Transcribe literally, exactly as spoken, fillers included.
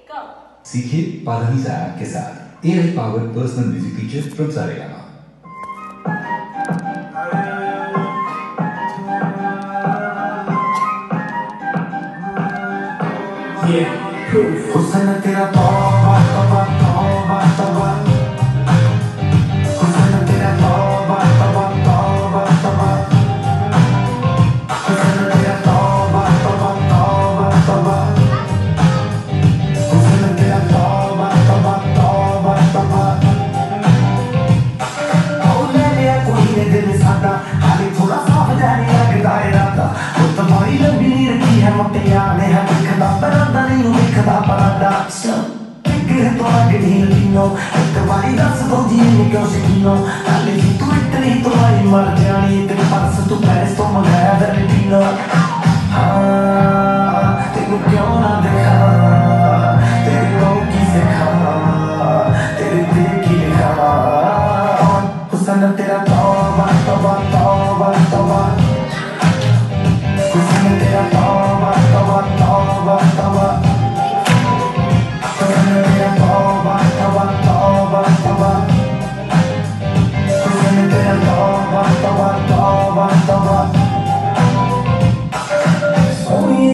Go. सीखिए Padhanisa app के साथ A I powered personal music teacher from Saregama. हुस्न तेरा तौबा तौबा तौबा तौबा, हुस्न तेरा तौबा तौबा तौबा तौबा, हुस्न तेरा तौबा तौबा तौबा तौबा, हुस्न तेरा तौबा तौबा तौबा तौबा। ओ ले लिया कोई ने दिल सादा, खाली थोड़ा सा बजाने लगदा इरादा। वो तुम्हारी लंबी रखी है मुटिया ने है दिखदा बरादा नहीं दिखदा बरादा। फिक्र तो लगनी लीनो एक बारी दस दो जी ने क्यों शकीनो, कल ही तू इतनी तुम्हारी मर जानी तेरे पास तू पैरिस तो मंगाया वैलेंटिनो।